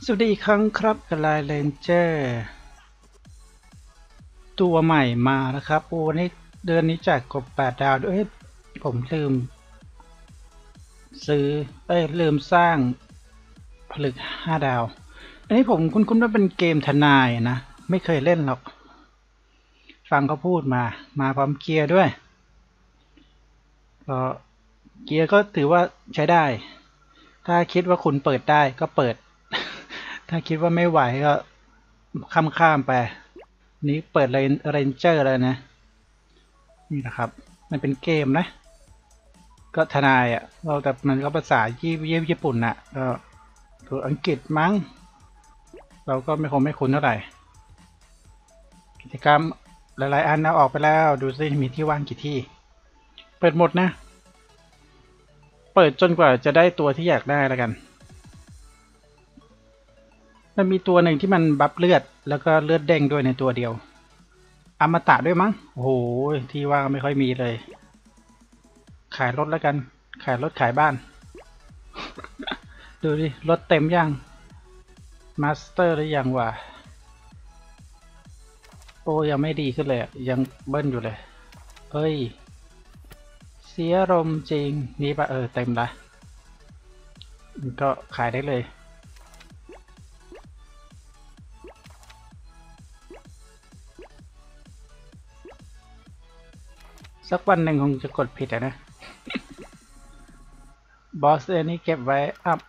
สวัสดีอีกครั้งครับกับไลน์เลนเจอร์ตัวใหม่มาแล้วครับโอ้นี่เดือนนี้แจกกบ8 ดาวด้วยผมลืมซื้อลืมสร้างผลึก5 ดาวอันนี้ผมคุ้นๆว่าเป็นเกมทนายนะไม่เคยเล่นหรอกฟังเขาพูดมาพร้อมเกียร์ด้วยก็เกียร์ก็ถือว่าใช้ได้ถ้าคิดว่าคุณเปิดได้ก็เปิดถ้าคิดว่าไม่ไหวก็ข้ามไปนี้เปิดเรนเจอร์แล้วนะนี่นะครับมันเป็นเกมนะก็ทนายอ่ะเราแต่มันก็ภาษาญี่ปุ่นอ่ะก็ตัวอังกฤษมั้งเราก็ไม่คุ้นเท่าไหร่กิจกรรมหลายๆอันนะออกไปแล้วดูซิมีที่ว่างกี่ที่เปิดหมดนะเปิดจนกว่าจะได้ตัวที่อยากได้แล้วกันมันมีตัวหนึ่งที่มันบัฟเลือดแล้วก็เลือดเด้งด้วยในตัวเดียวอมตะด้วยมั้งโอ้โหที่ว่างไม่ค่อยมีเลยขายรถแล้วกันขายรถขายบ้านดูดิรถเต็มยังมาสเตอร์หรือยังวะโอ้ยังไม่ดีขึ้นเลยยังเบิ้ลอยู่เลยเอ้ยเสียลมจริงนี่ปะเต็มละก็ขายได้เลยสักวันหนึ่งคงจะกดผิดนะบอสนี่เก็บไว้อัพ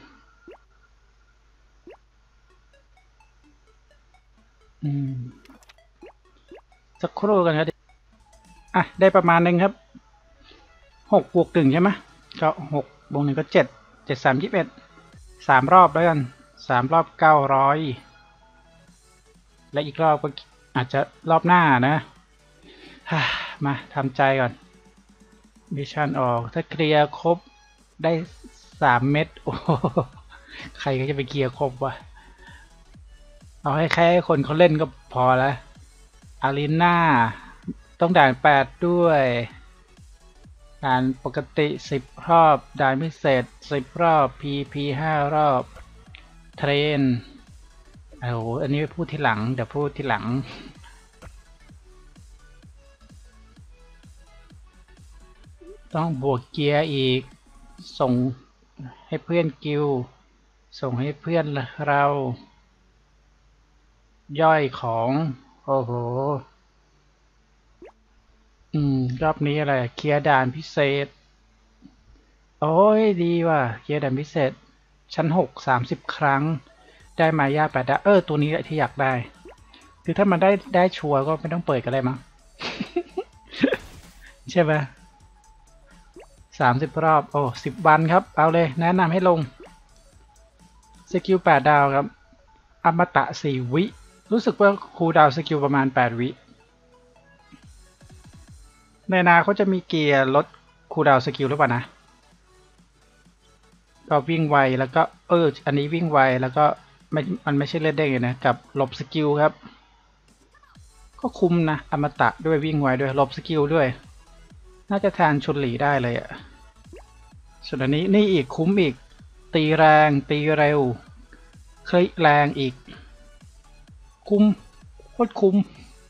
สักครู่กันครับได้ประมาณหนึ่งครับ6+1ใช่ไหมก็6+1ก็7 7 3 21 3 รอบแล้วกัน3 รอบ900และอีกรอบก็อาจจะรอบหน้านะมาทำใจก่อนมิชชั่นออกถ้าเคลียร์ครบได้3 เม็ดโอ้ใครก็จะไปเคลียร์ครบวะเอาให้แค่คนเขาเล่นก็พอแล้วอารีนาต้องด่าน8ด้วยด่านปกติ10 รอบด่านพิเศษ10 รอบ PP 5 รอบเทรนโอ้โหอันนี้พูดทีหลังเดี๋ยวพูดทีหลังต้องบวกเกียร์อีกส่งให้เพื่อนกิลส่งให้เพื่อนเราย่อยของโอ้โหรอบนี้อะไรเคลียร์ด่านพิเศษโอ้ยดีว่ะเคลียร์ด่านพิเศษชั้น6 30 ครั้งได้มายา8 ดาวตัวนี้แหละที่อยากได้คือถ้ามันได้ชัวร์ก็ไม่ต้องเปิดกันเลยมั้งใช่ไหม30 รอบโอ้10 วันครับเอาเลยแนะนำให้ลงสกิล8 ดาวครับอมตะ4 วิรู้สึกว่าคูลดาวน์สกิลประมาณ8 วิในนาเขาจะมีเกียร์ลดคูลดาวน์สกิลหรือเปล่านะก็วิ่งไวแล้วก็อันนี้วิ่งไวแล้วก็มันไม่ใช่เล่นได้ไงนะกับหลบสกิลครับก็คุ้มนะอมตะด้วยวิ่งไวด้วยหลบสกิลด้วยน่าจะแทนชุนหลีได้เลยอ่ะส่วนอันนี้นี่อีกคุ้มอีกตีแรงตีเร็วเคยแรงอีกคุ้มโคตรคุ้ม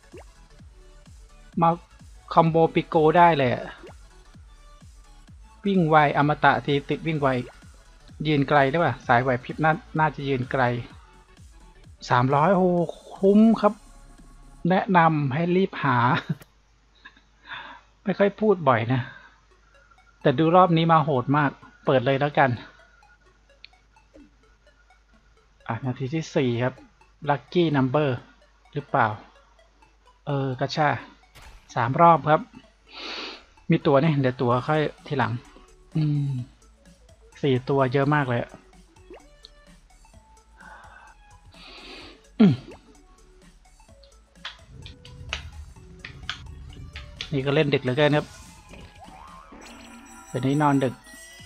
มาคอมโบปิโกได้เลยอะวิ่งไวอมตะทีติดวิ่งไวยืนไกลหรือเปล่าสายไหวพริบน่าจะยืนไกล300โอ้คุ้มครับแนะนำให้รีบหาไม่ค่อยพูดบ่อยนะแต่ดูรอบนี้มาโหดมากเปิดเลยแล้วกันนาทีที่4ครับลัคกี้นัมเบอร์หรือเปล่ากระชา3 รอบครับมีตัวนี่เดี๋ยวตัวค่อยทีหลัง4 ตัวเยอะมากเลยนี่ก็เล่นดึกเหลือเกินครับวันนี้นอนดึก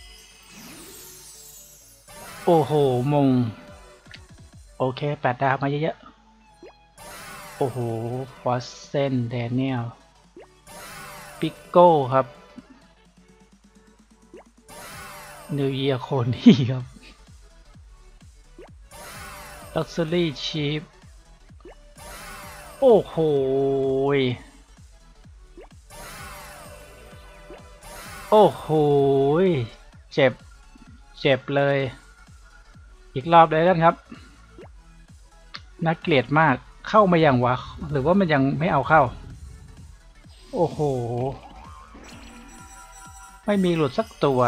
โอ้โหมงโอเค8 ดาวมาเยอะๆโอ้โหฟอสเซนแดเนียลปิโก้ครับนิวเยียร์โคนี่ครับ Luxury Cheap โอ้โหโอ้โหเจ็บเจ็บเลยอีกรอบเลยกันครับน่าเกลียดมากเข้ามาอย่างวะหรือว่ามันยังไม่เอาเข้าโอ้โหไม่มีหลุดสักตัว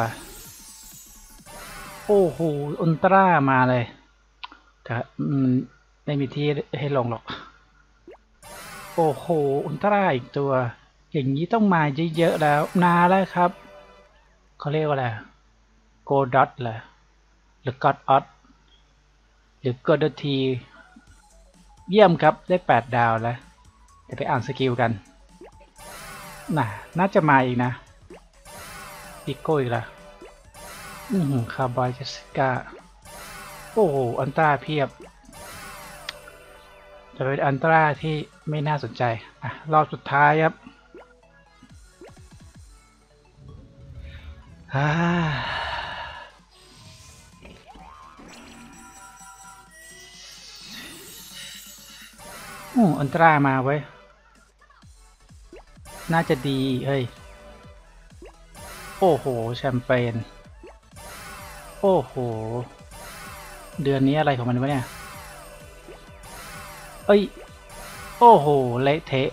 โอ้โหอุลตร้ามาเลยแต่ไม่มีที่ให้ลงหรอกโอ้โหอุลตร้าอีกตัวอย่างนี้ต้องมาเยอะๆแล้วนาแล้วครับเขาเรียกว่าอะไรโกดอตเหรอหรือก็อดออตหรือโกดทีเยี่ยมครับได้8 ดาวแล้วเดี๋ยวไปอ่านสกิลกันน่าจะมาอีกนะปิโก้อีกแล้วคาร์บอยเจสสิก้าโอ้โหอันตราเพียบจะเป็นอันตราที่ไม่น่าสนใจรอบสุดท้ายครับอันตรามาไว้น่าจะดีเฮ้ยโอ้โหแชมเปญโอ้โหเดือนนี้อะไรของมันวะเนี่ยเอ้ยโอ้โหเละเทะ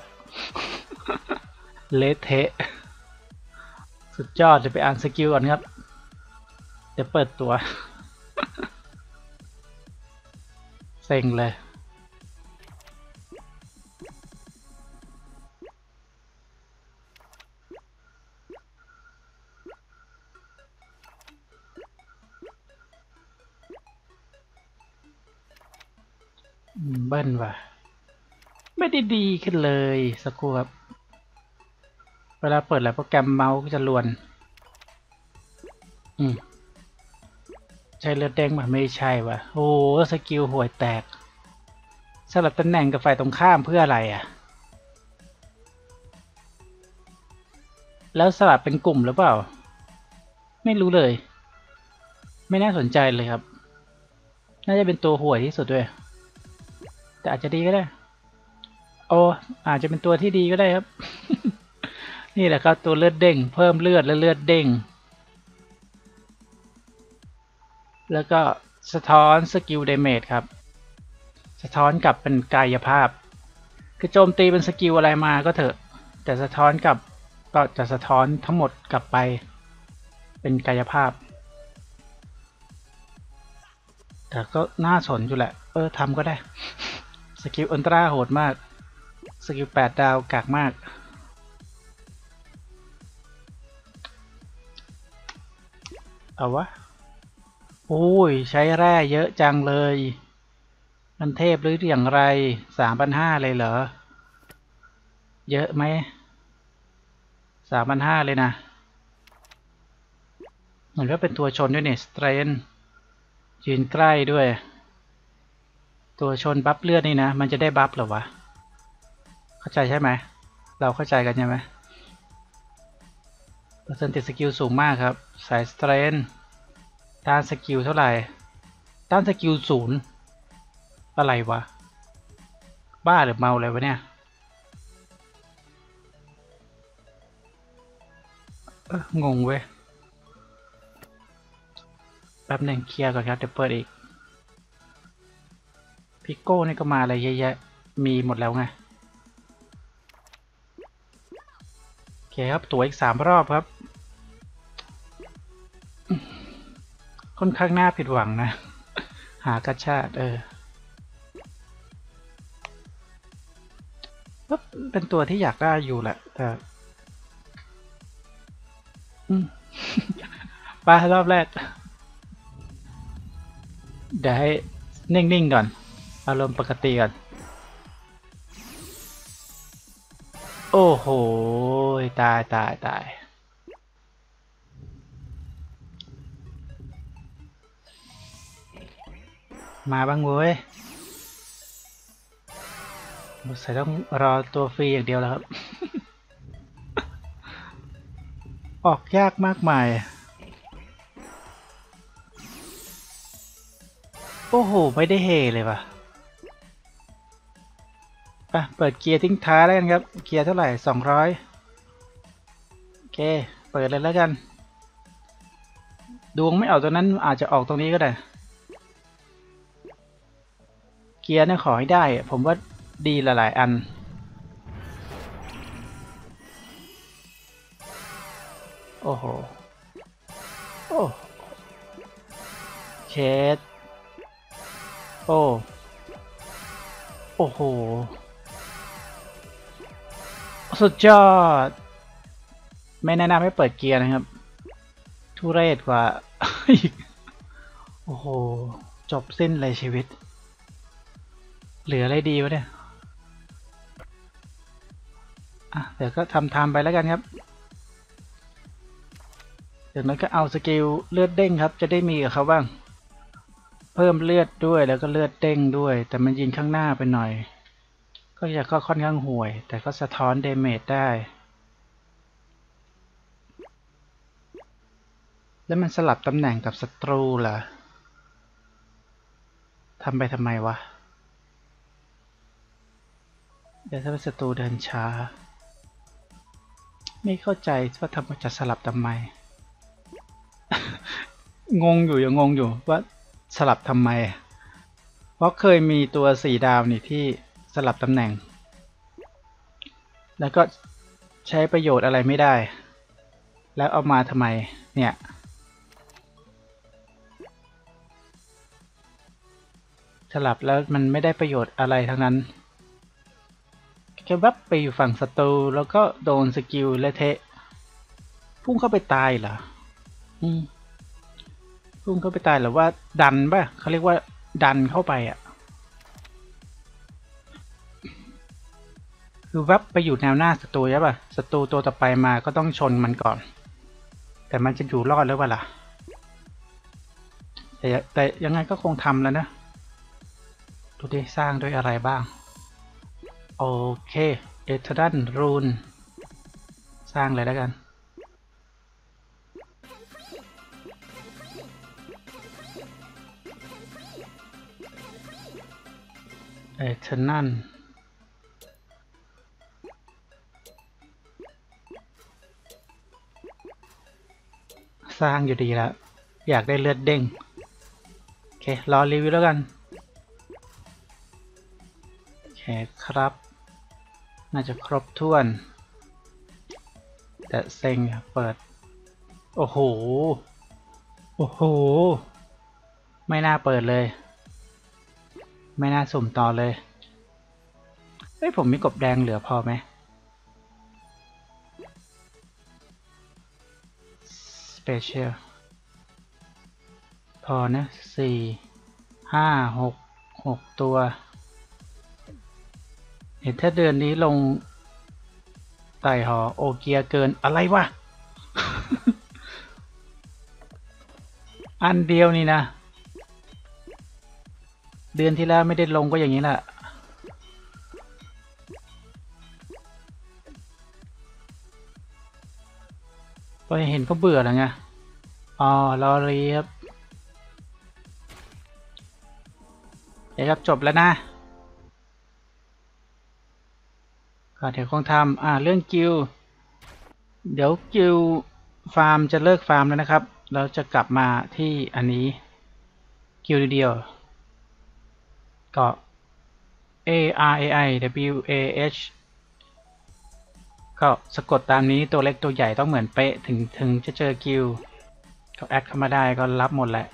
เละเทะสุดยอดจะไปอ่านสกิลก่อนครับเดี๋ยวเปิดตัวเซ็งเลยเบิ้ลว่ะไม่ได้ดีขึ้นเลยสักครู่ครับเวลาเปิดแล้วโปรแกรมเมาส์ก็จะลวนใช่เลือดแดงป่ะไม่ใช่ว่ะโอ้สกิลห่วยแตกสลับตำแหน่งกับฝ่ายตรงข้ามเพื่ออะไรแล้วสลับเป็นกลุ่มหรือเปล่าไม่รู้เลยไม่น่าสนใจเลยครับน่าจะเป็นตัวห่วยที่สุดด้วยแต่อาจจะดีก็ได้โอ้อาจจะเป็นตัวที่ดีก็ได้ครับ นี่แหละครับตัวเลือดเด้งเพิ่มเลือดและเลือดเด้งแล้วก็สะท้อนสกิลเดเมจครับสะท้อนกลับเป็นกายภาพคือโจมตีเป็นสกิลอะไรมาก็เถอะแต่สะท้อนกลับก็จะสะท้อนทั้งหมดกลับไปเป็นกายภาพแต่ก็น่าสนอยู่แหละทำก็ได้สกิลอัลตร้าโหดมากสกิล8 ดาวกากมากเอาวะโอ้ยใช้แร่เยอะจังเลยมันเทพหรืออย่างไร3,500เลยเหรอเยอะไหม3,500เลยนะเหมือนว่าเป็นตัวชนด้วยเนี่ยสเตรนยืนใกล้ด้วยตัวชนบัฟเลือดนี่นะมันจะได้บัฟเหรอวะเข้าใจใช่ไหมเราเข้าใจกันใช่ไหมเปอร์เซ็นต์ติดสกิลสูงมากครับสายสเตรนต้านสกิลเท่าไหร่ต้านสกิล0อะไรวะบ้าหรือเมาอะไรวะเนี่ยงงเว้ยแป๊บหนึ่งเคลียร์ก่อนครับเดี๋ยวเปิดอีกพิโก้นี่ก็มาอะไรเยอะแยะมีหมดแล้วไงโอเคครับตัวอีก3 รอบครับค่อนข้างน่าผิดหวังนะหากระชาติเป็นตัวที่อยากได้อยู่แหละแต่ไปรอบแรกเดี๋ยวให้นิ่งๆก่อนอารมณ์ปกติก่อนโอ้โหตายมาบ้างเว้ยใส่ต้องรอตัวฟรีอย่างเดียวแล้วครับ ออกยากมากมายโอ้โหไม่ได้เฮเลยว่ะอ่ะเปิดเกียร์ทิ้งท้ายแล้วกันครับเกียร์เท่าไหร่200โอเคเปิดเลยแล้วกันดวงไม่ออกตัวนั้นอาจจะออกตรงนี้ก็ได้เกียร์เนี่ยขอให้ได้ผมว่าดีหลายๆอันโอ้โหโอ้เชดโอ้โอ้โหสุดยอดไม่แนะนำให้เปิดเกียร์นะครับทุเรศกว่า อีกโอ้โหจบสิ้นเลยชีวิตเหลืออะไรดีวะเนี่ยอ่ะเดี๋ยวก็ทำไปแล้วกันครับเดี๋ยวนั้นก็เอาสกิลเลือดเด้งครับจะได้มีกับเขาบ้างเพิ่มเลือดด้วยแล้วก็เลือดเด้งด้วยแต่มันยิงข้างหน้าไปหน่อยก็จะก็ค่อนข้างห่วยแต่ก็สะท้อนเดเมจได้แล้วมันสลับตำแหน่งกับศัตรูเหรอทำไปทำไมวะเดี๋ยวถ้าเป็นศัตรูเดินช้าไม่เข้าใจว่าทำไมจะสลับทำไม งงอยู่ยังงงอยู่ว่าสลับทำไมเพราะเคยมีตัว4 ดาวนี่ที่สลับตำแหน่งแล้วก็ใช้ประโยชน์อะไรไม่ได้แล้วเอามาทำไมเนี่ยสลับแล้วมันไม่ได้ประโยชน์อะไรทั้งนั้นแค่วับไปอยู่ฝั่งศัตรูแล้วก็โดนสกิลและเทะพุ่งเข้าไปตายเหรอพุ่งเข้าไปตายหรือว่าดันป่ะเขาเรียกว่าดันเข้าไปอ่ะคือวับไปอยู่แนวหน้าศัตรูใช่ป่ะศัตรูตัวต่อไปมาก็ต้องชนมันก่อนแต่มันจะอยู่รอดหรือเปล่าล่ะแต่ยังไงก็คงทำแล้วนะดูดิสร้างด้วยอะไรบ้างโอเคเอเทอรัลรูนสร้างเลยแล้วกันเอเทอรัลสร้างอยู่ดีแล้วอยากได้เลือดเด้งโอเครอรีวิวแล้วกันโอเคครับน่าจะครบถ้วนแต่เซ็งเปิดโอ้โหโอ้โหไม่น่าเปิดเลยไม่น่าสุ่มต่อเลยเฮ้ยผมมีกบแดงเหลือพอไหม Special พอนะ4 5 6 ตัวเห็นถ้าเดือนนี้ลงไต่หอโอเกียเกินอะไรวะ อันเดียวนี่นะเดือนที่แล้วไม่ได้ลงก็อย่างนี้แหละพอเห็นก็เบื่อแล้วไงอ๋อรอรีครับเดี๋ยวครับจบแล้วนะก็เดี๋ยวคงทำเรื่องกิลเดี๋ยวกิลฟาร์มจะเลิกฟาร์มแล้วนะครับเราจะกลับมาที่อันนี้กิลเดียวก็ ARAIWAH ก็สะกดตามนี้ตัวเล็กตัวใหญ่ต้องเหมือนเป๊ะถึงจะเจอกิลก็แอดเข้ามาได้ก็รับหมดแหละ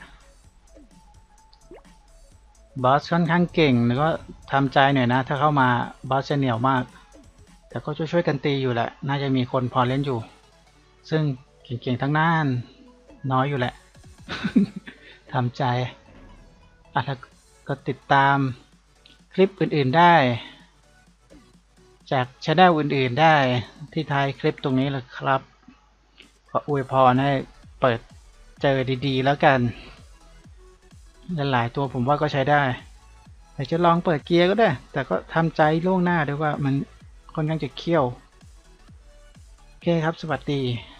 บอสค่อนข้างเก่งแล้วก็ทำใจหน่อยนะถ้าเข้ามาบอสจะเหนียวมากแต่ก็ช่วยกันตีอยู่แหละน่าจะมีคนพอเล่นอยู่ซึ่งเก่งๆทั้งนั้นน้อยอยู่แหละ ทำใจแล้วก็ติดตามคลิปอื่นๆได้จากช anel อื่นๆได้ที่ท้ายคลิปตรงนี้แหละครับก็อวยพรให้เปิดเจอดีๆแล้วกันหลายตัวผมว่าก็ใช้ได้แต่จะลองเปิดเกียร์ก็ได้แต่ก็ทำใจล่วงหน้าด้วยว่ามันค่อนข้างจะเคี่ยวโอเคครับสวัสดี